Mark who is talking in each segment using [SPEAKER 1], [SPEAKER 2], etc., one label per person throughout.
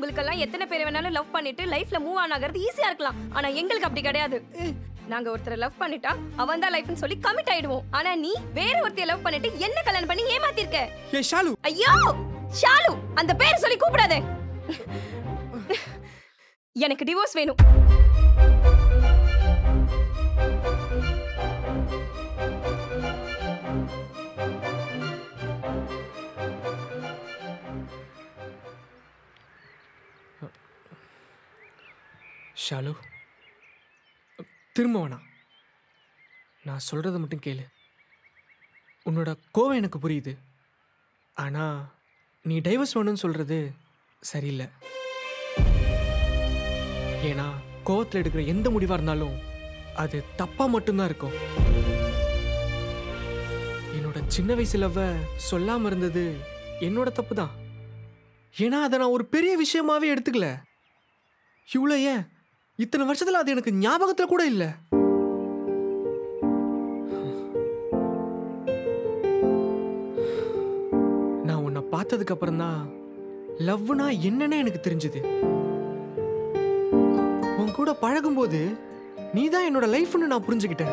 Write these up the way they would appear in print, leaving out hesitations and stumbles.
[SPEAKER 1] உங்களுக்கெல்லாம் எத்தனை பேர் வேணாலும் லவ் பண்ணிட்டு லைஃப்ல மூவ் ஆன் ஆகிறது ஈஸியா இருக்கலாம். ஆனா எங்களுக்கு அப்படி கிடையாது. நாங்க ஒருத்தரை லவ் பண்ணிட்டா அவன் தான் லைஃப்னு சொல்லி கமிட் ஆயிடுவோம். ஆனா நீ வேற ஒருத்தைய லவ் பண்ணிட்டு என்ன கல்யாணம் பண்ணி ஏமாத்திருக்க.
[SPEAKER 2] ஏ ஷாலு.
[SPEAKER 1] ஐயோ ஷாலு அந்த பேர் சொல்லி கூப்பிடாதே. எனக்கு டிவோர்ஸ் வேணும்.
[SPEAKER 2] ஷாலு திரும்ப வேணாம். நான் சொல்கிறத மட்டும் கேளு. உன்னோட கோவம் எனக்கு புரியுது. ஆனால் நீ டைவர்ஸ் வேணும்னு சொல்கிறது சரியில்லை. ஏன்னா கோவத்தில் எடுக்கிற எந்த முடிவாக இருந்தாலும் அது தப்பாக மட்டும்தான் இருக்கும். என்னோட சின்ன வயசு லவ்வை சொல்லாமல் இருந்தது என்னோட தப்பு தான். ஏன்னா அதை நான் ஒரு பெரிய விஷயமாவே எடுத்துக்கல. இவ்வளோ ஏன் இத்தனை வருஷத்துல அது எனக்கு ஞாபகத்துல கூட இல்ல. நான் உன்னை பார்த்ததுக்கு அப்புறம் தான் லவ்னா என்னன்னு எனக்கு தெரிஞ்சது. உன் கூட பழகும்போது நீ தான் என்னோட லைஃப்னு நான் புரிஞ்சுக்கிட்டேன்.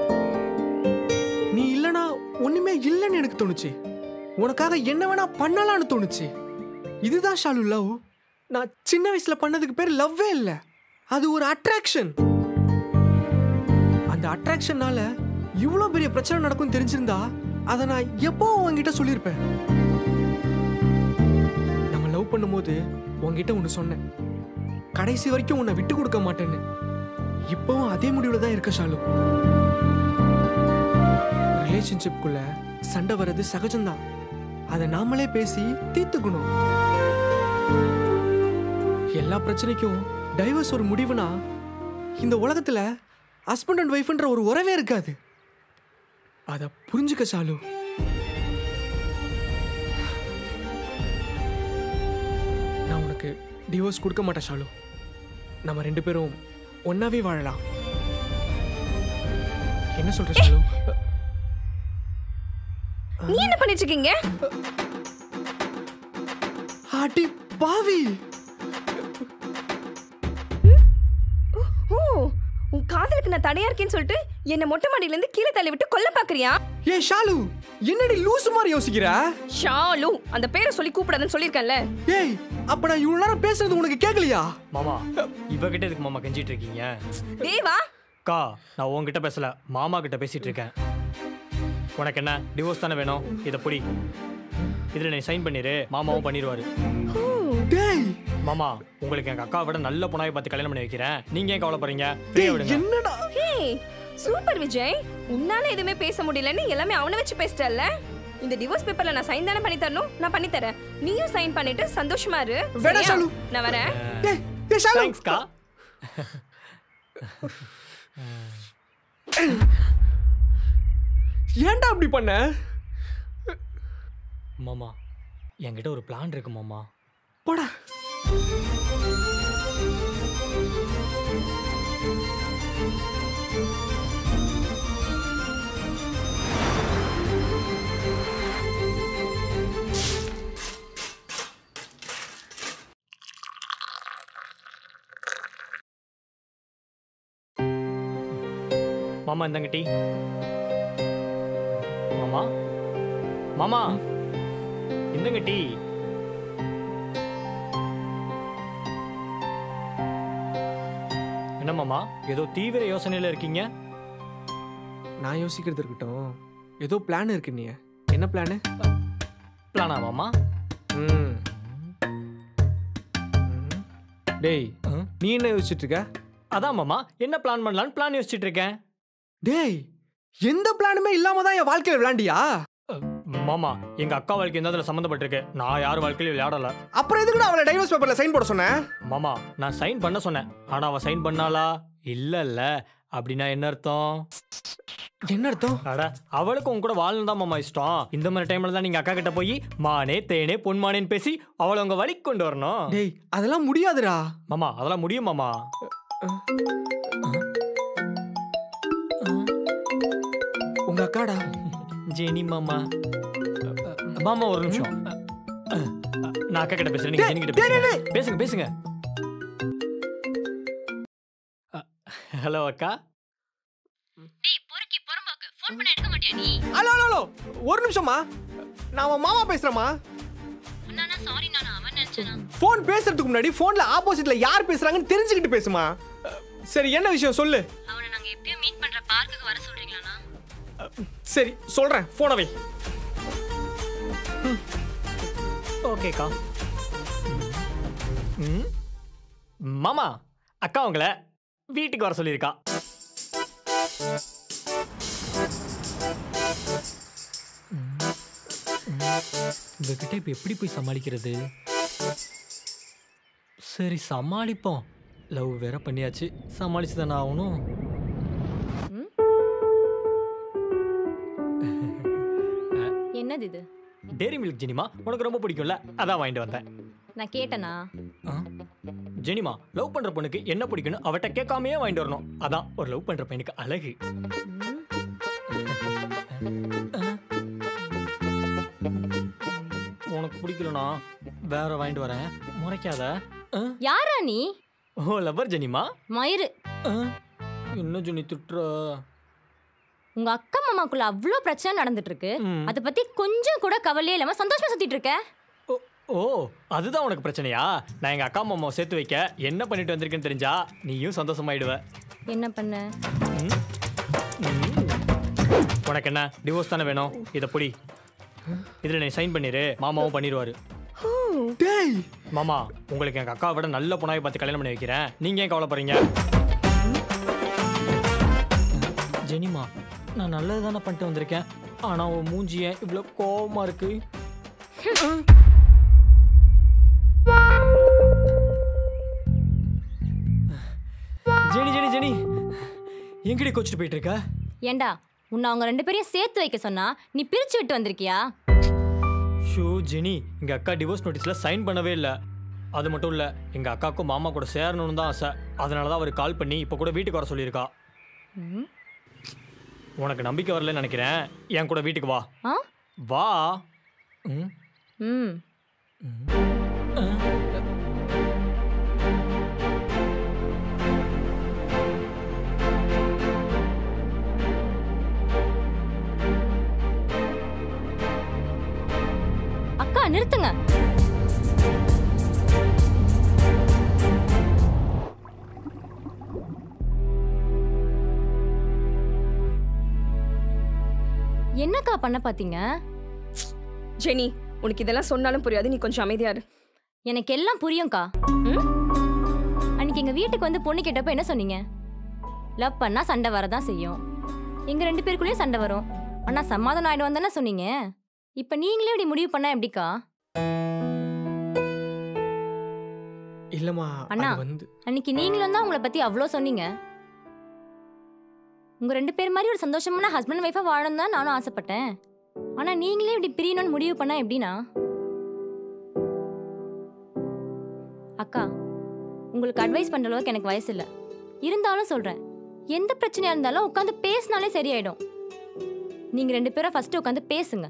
[SPEAKER 2] நீ இல்லனா ஒண்ணுமே இல்லைன்னு எனக்கு தோணுச்சு. உனக்காக என்ன வேணா பண்ணலான்னு தோணுச்சு. இதுதான் ஷாலு லவ். நான் சின்ன வயசுல பண்ணதுக்கு பேர் லவ்வே இல்லை. அது ஒரு அட்ராக்ஷன். அந்த அட்ராக்ஷனால இவ்வளோ பெரிய பிரச்சனை நடக்கும் தெரிஞ்சிருந்தா அதை நான் எப்போ உங்ககிட்ட சொல்லியிருப்பேன். நம்ம லவ் பண்ணும்போது உங்ககிட்ட ஒன்று சொன்னேன், கடைசி வரைக்கும் உன்னை விட்டு கொடுக்க மாட்டேன்னு. இப்பவும் அதே முடிவுல தான் இருக்க ஷாலு. ரிலேஷன்ஷிப்குள்ள சண்டை வர்றது சகஜம்தான். அதை நாமளே பேசி தீர்த்துக்கணும். எல்லா பிரச்சனைக்கும் டைவர்ஸ் ஒரு முடிவுனா இந்த உலகத்துல ஹஸ்பண்ட் அண்ட் ஒய்ஃப்ன்ற ஒரு உறவே இருக்காது. அதை புரிஞ்சுக்க ஷாலு. நான் உனக்கு டிவோர்ஸ் கொடுக்க மாட்டேன் ஷாலு. நம்ம ரெண்டு பேரும் ஒன்னாவே வாழலாம். என்ன சொல்ற ஷாலு?
[SPEAKER 1] நீ என்ன பண்ணிட்டு இருக்கீங்க?
[SPEAKER 2] அடி பாவி.
[SPEAKER 1] உன் காதலுக்கு நான் தடையா இருக்கேன்னு சொல்லிட்டு என்ன மொட்டை மாடியில இருந்து கீழே தள்ளி விட்டு கொல்ல பாக்குறியா?
[SPEAKER 2] ஏ ஷாலு, என்னடி லூசு மாதிரி யோசிக்கிற?
[SPEAKER 1] ஷாலு அந்த பேரை சொல்லி கூப்பிடாதன்னு சொல்லிருக்கேன்ல.
[SPEAKER 2] ஏய், அப்ப நான் இவ்வளவு நேரம் பேசுறது உனக்கு கேட்கலையா?
[SPEAKER 3] மாமா இவகிட்ட எதுக்கு மாமா கெஞ்சிட்டு இருக்கீங்க?
[SPEAKER 1] தேவா
[SPEAKER 3] அக்கா, நான் உன்கிட்ட பேசல, மாமா கிட்ட பேசிட்டு இருக்கேன். உனக்கு என்ன டிவோர்ஸ் தானே வேணும்? இதை புடி, இதுல நீ சைன் பண்ணிரு, மாமாவும் பண்ணிடுவாரு. மாமா, உங்களுக்கு எங்க அக்காவை விட நல்ல பொண்ணாவை பார்த்து கல்யாணம் பண்ணி வைக்கிறேன். நீங்க ஏன் கவலைப்படுறீங்க?
[SPEAKER 2] என்னடா?
[SPEAKER 1] ஹே சூப்பர் விஜய், உன்னால எதுவுமே பேச முடியலன்னு எல்லாமே அவனை வச்சு பேசிட்டல்ல. இந்த டிவோர்ஸ் பேப்பர்ல நான் சைன் தானே பண்ணி தரணும், நான் பண்ணி தரேன். நீயும் சைன் பண்ணிட்டு சந்தோஷமா இரு. நான் வரேன்.
[SPEAKER 3] தேங்க்ஸ்க்கா.
[SPEAKER 2] ஏன்டா அப்படி பண்ண?
[SPEAKER 3] மாமா என்கிட்ட ஒரு பிளான் இருக்கு மாமா.
[SPEAKER 2] போடா.
[SPEAKER 3] மாமா இந்தங்க டீ. மாமா மாமா இந்தங்க டீ. என்ன மாமா ஏதோ தீவிர யோசனையில இருக்கீங்க?
[SPEAKER 2] நான் யோசிக்கிறது இருக்கட்டும், ஏதோ பிளான் இருக்கு. நீ என்ன பிளானு?
[SPEAKER 3] பிளானா மாமா?
[SPEAKER 2] டேய், நீ என்ன யோசிச்சுட்டு இருக்க?
[SPEAKER 3] அதான் மாமா, என்ன பிளான் பண்ணலான்னு பிளான் யோசிச்சுட்டு இருக்கேன்.
[SPEAKER 2] டேய், எந்த பிளானுமே இல்லாம தான் என் வாழ்க்கையில விளையாண்டியா?
[SPEAKER 3] மாமா எங்க அக்கா வாழ்க்கை எந்த அதுல சம்மந்தப்பட்டிருக்கு, நான் யார் வாழ்க்கையில விளையாடல.
[SPEAKER 2] அப்புறம் எதுக்கு அவளை டைவர்ஸ் பேப்பர்ல சைன் போட சொன்னேன்?
[SPEAKER 3] மாமா நான் சைன் பண்ண சொன்னேன், ஆனா அவ சைன் பண்ணாளா? இல்ல. அப்படின்னா என்ன அர்த்தம்?
[SPEAKER 2] என்ன அர்த்தம்?
[SPEAKER 3] அட அவளுக்கு உங்க கூட வாழணும் தான் மாமா இஷ்டம். இந்த மாதிரி டைம்ல தான் நீங்க அக்கா கிட்ட போய் மானே தேனே பொன்மானேன்னு பேசி அவளை உங்க வழிக்கு கொண்டு வரணும்.
[SPEAKER 2] டேய், அதெல்லாம் முடியாதுடா.
[SPEAKER 3] மாமா அதெல்லாம் முடியும் மாமா.
[SPEAKER 2] உங்க அக்காடா ஜெனி மாமா.
[SPEAKER 3] மாமா ஒரு நிமிஷம், நான் அக்கா கிட்ட பேசுறேன், நீங்க ஜெனி கிட்ட பேசுங்க. பேசுங்க பேசுங்க. ஹலோ அக்கா.
[SPEAKER 4] டேய் பொறுக்கி பொறம்போக்கு ஃபோன் பண்ண எடுக்க மாட்டியா நீ?
[SPEAKER 2] ஹலோ ஹலோ ஹலோ, ஒரு நிமிஷம்மா, நான் அவன் மாமா பேசுறேம்மா.
[SPEAKER 4] அண்ணா சாரி நான் அவன் நினைச்சேனா.
[SPEAKER 2] ஃபோன் பேசுறதுக்கு முன்னாடி ஃபோன்ல ஆப்போசிட்ல யார் பேசுறாங்கன்னு தெரிஞ்சுக்கிட்டு பேசுமா. சரி என்ன விஷயம் சொல்லு.
[SPEAKER 4] அவனை நாங்க எப்பயும் மீட் பண்ற பார்க்குக்கு வர சொல்றீங்களாண்ணா?
[SPEAKER 2] சரி சொல்றேன், போனை வை.
[SPEAKER 3] ஓகேக்கா. மாமா அக்கா உங்களை வீட்டுக்கு வர சொல்லியிருக்கா. இவகிட்ட இப்போ எப்படி போய் சமாளிக்கிறது? சரி சமாளிப்போம். லவ் வேற பண்ணியாச்சு, சமாளிச்சு தானே ஆகணும்.
[SPEAKER 4] என்னது இது?
[SPEAKER 3] டேரி மில்க் ஜெனிமா, உனக்கு ரொம்ப பிடிக்கும்ல, அதான் வாங்கிட்டு வந்தேன்.
[SPEAKER 4] நான் கேட்டனா?
[SPEAKER 3] ஜெனிமா, லவ் பண்ற பொண்ணுக்கு என்ன பிடிக்குன்னு அவட்ட கேட்காமையே வாங்கிட்டு வரணும். அதான் ஒரு லவ் பண்ற பையனுக்கு அழகு. உனக்கு பிடிக்கலனா வேற வாங்கிட்டு வரேன், முறைக்காத.
[SPEAKER 4] யாரா நீ?
[SPEAKER 3] ஓ லவர் ஜெனிமா.
[SPEAKER 4] மயிறு.
[SPEAKER 3] என்ன ஜெனி திட்டுற?
[SPEAKER 4] உங்க அக்கா மாமாக்குள்ள அவ்வளோ பிரச்சனை நடந்துட்டு இருக்கு, அதை பத்தி கொஞ்சம் கூட கவலையே இல்லாம சந்தோஷமா சுத்திட்டு இருக்க.
[SPEAKER 3] ஓ அதுதான் உனக்கு பிரச்சனையா? நான் எங்க அக்கா மாமாவை சேர்த்து வைக்க என்ன பண்ணிட்டு வந்திருக்கேன்னு தெரிஞ்சா நீயும் சந்தோஷமாயிடுவ.
[SPEAKER 4] என்ன பண்ண?
[SPEAKER 3] உனக்கு என்ன டிவோர்ஸ் தானே வேணும்? இதை புடி, இதில் நீ சைன் பண்ணிடு, மாமாவும் பண்ணிடுவாரு. மாமா, உங்களுக்கு எங்கள் அக்காவை விட நல்ல பொண்ணாவை பார்த்து கல்யாணம் பண்ணி வைக்கிறேன், நீங்கள் ஏன் கவலைப்படுறீங்க? ஜெனிமா, நான் நல்லது தானே பண்ணிட்டு வந்திருக்கேன், ஆனால் உன் மூஞ்சி ஏன் இவ்வளோ கோபமா இருக்கு? ஜெனி ஜெனி ஜெனி, எங்கடி கோச்சிட்டு போயிட்டு இருக்க?
[SPEAKER 4] ஏண்டா உன்னை அவங்க ரெண்டு பேரையும் சேர்த்து வைக்க சொன்னா நீ பிரிச்சு விட்டு வந்திருக்கியா?
[SPEAKER 3] ஷோ ஜெனி, எங்க அக்கா டிவோர்ஸ் நோட்டீஸ்ல சைன் பண்ணவே இல்லை. அது மட்டும் இல்ல, எங்க அக்காவுக்கும் மாமா கூட சேரணும்னு தான் ஆசை. அதனால தான் அவர் கால் பண்ணி இப்போ கூட வீட்டுக்கு வர சொல்லியிருக்கா. உனக்கு நம்பிக்கை வரலன்னு நினைக்கிறேன், என் கூட வீட்டுக்கு வா. வா.
[SPEAKER 4] அக்கா நிறுத்துங்க. என்னக்கா பண்ண பாத்தீங்க?
[SPEAKER 1] ஜெனி, உனக்கு இதெல்லாம் சொன்னாலும் புரியாது, நீ கொஞ்சம் அமைதியா இரு.
[SPEAKER 4] எனக்கு எல்லாம் புரியும்க்கா. அன்னைக்கு எங்க வீட்டுக்கு வந்து பொண்ணு கேட்டப்ப என்ன சொன்னீங்க? லவ் பண்ணா சண்டை வரதான் செய்யும், எங்க ரெண்டு பேருக்குள்ளேயும் சண்டை வரும், ஆனா சமாதானம் ஆயிடுவான் தானே சொன்னீங்க. இப்ப நீங்களே இப்படி முடிவு பண்ணா எப்படிக்கா?
[SPEAKER 2] இல்லம்மா
[SPEAKER 4] அண்ணா, அன்னைக்கு நீங்களும் தான் உங்களை பத்தி அவ்வளோ சொன்னீங்க. உங்க ரெண்டு பேர் மாதிரி ஒரு சந்தோஷமான ஹஸ்பண்ட் ஒய்ஃபா வாழணும் தான் நானும் ஆசைப்பட்டேன். ஆனா நீங்களே இப்படி பிரியணும்னு முடிவு பண்ணா எப்படின்னா? அக்கா, உங்களுக்கு அட்வைஸ் பண்ற அளவுக்கு எனக்கு வயசு இல்லை, இருந்தாலும் சொல்றேன், எந்த பிரச்சனையா இருந்தாலும் உட்காந்து பேசினாலே சரியாயிடும். நீங்க ரெண்டு பேரும் ஃபர்ஸ்ட் உட்காந்து பேசுங்க.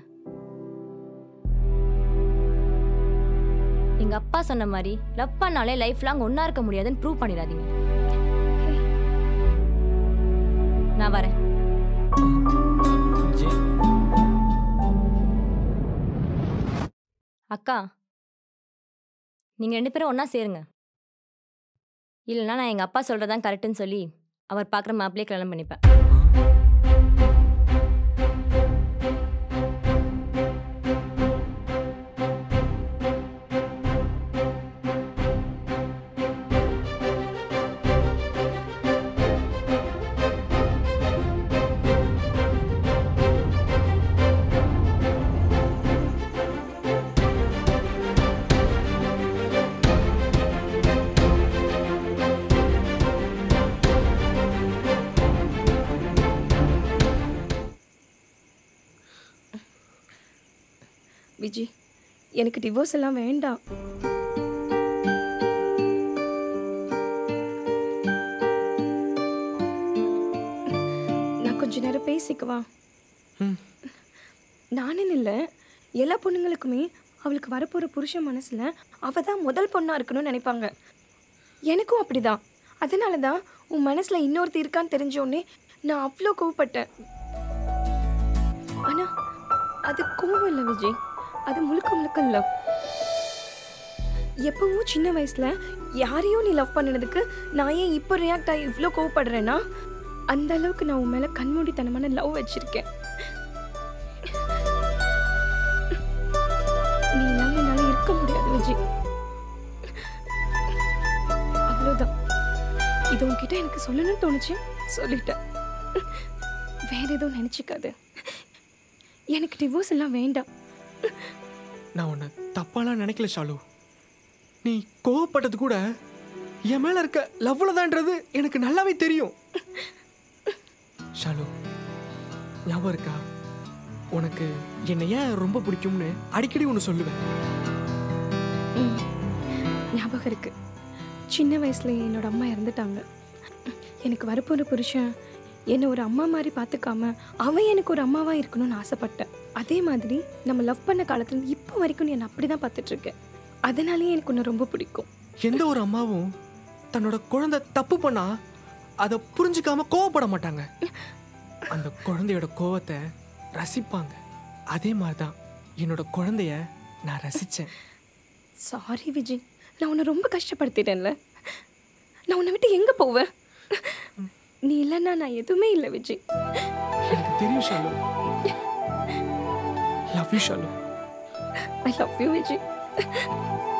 [SPEAKER 4] எங்க அப்பா சொன்ன மாதிரி லவ் பண்ணாலே லைஃப் லாங் ஒன்னா இருக்க முடியாதுன்னு ப்ரூவ் பண்ணிடாதீங்க. நான் வரேன். அக்கா, நீங்க ரெண்டு பேரும் ஒன்னா சேருங்க. இல்லைன்னா நான் எங்க அப்பா சொல்றதான் கரெக்ட்னு சொல்லி அவர் பார்க்குற மாப்பிள்ளையே கல்யாணம் பண்ணிப்பேன்.
[SPEAKER 1] விஜய், எனக்கு டிவோர்ஸ் எல்லாம் வேண்டாம். நான் கொஞ்ச நேரம் பேசிக்கவா? நானும் இல்லை, எல்லா பொண்ணுங்களுக்குமே அவளுக்கு வரப்போகிற புருஷன் மனசில் அவள் தான் முதல் பொண்ணாக இருக்கணும்னு நினைப்பாங்க. எனக்கும் அப்படிதான். அதனால தான் உன் மனசில் இன்னொருத்தி இருக்கான்னு தெரிஞ்சோடனே நான் அவ்வளோ கோவப்பட்டேன். ஆனால் அது கோவம் இல்லை விஜய், அது முழுக்க முழுக்க லவ். எப்பவும் சின்ன வயசில் யாரையும் நீ லவ் பண்ணினதுக்கு நான் ஏன் இப்போ ரியாக்ட் ஆகி இவ்வளோ கோவப்படுறேன்னா அந்த அளவுக்கு நான் உன் மேலே கண்மூடித்தனமான லவ் வச்சிருக்கேன். நீ இல்லாமல் என்னால் இருக்க முடியாது விஜய். அவ்வளோதான். இது உன்கிட்ட எனக்கு சொல்லணும்னு தோணுச்சு, சொல்லிட்டேன். வேற எதுவும் நினச்சிக்காது. எனக்கு டிவோர்ஸ் எல்லாம் வேண்டாம்.
[SPEAKER 2] நான் உன்னை தப்பாலாம் நினைக்கல ஷாலு. நீ கோவப்பட்டது கூட என் மேல இருக்க லவ்ல தான்ன்றது எனக்கு நல்லாவே தெரியும். ஷாலு, ஞாபகம் இருக்கா உனக்கு என்னை ஏன் ரொம்ப பிடிக்கும்னு அடிக்கடி ஒன்று சொல்லுவேன்.
[SPEAKER 1] ஞாபகம் இருக்கு. சின்ன வயசுல என்னோட அம்மா இறந்துட்டாங்க. எனக்கு வரப்போகிற புருஷன் என்னை ஒரு அம்மா மாதிரி பார்த்துக்காம அவன் எனக்கு ஒரு அம்மாவாக இருக்கணும்னு ஆசைப்பட்டேன். அதே மாதிரி நம்ம லவ் பண்ண காலத்துல இப்போ வரைக்கும் என்னை அப்படி தான் பார்த்துட்ருக்கேன். அதனாலேயே எனக்கு ஒன்று ரொம்ப பிடிக்கும்.
[SPEAKER 2] எந்த ஒரு அம்மாவும் தன்னோட குழந்தை தப்பு பண்ணா அதை புரிஞ்சுக்காம கோவப்பட மாட்டாங்க. அந்த குழந்தையோட கோவத்தை ரசிப்பாங்க. அதே மாதிரி தான் என்னோட குழந்தைய நான் ரசித்தேன்.
[SPEAKER 1] சாரி விஜய், நான் உன்னை ரொம்ப கஷ்டப்படுத்திட்டேன்ல. நான் உன்னை விட்டு எங்கே போவேன்? நீ இல்லைன்னா நான் எதுவுமே இல்லை விஜய்.
[SPEAKER 2] எனக்கு தெரியும் Shalu. Love you Shalu.
[SPEAKER 1] I love you Vijay.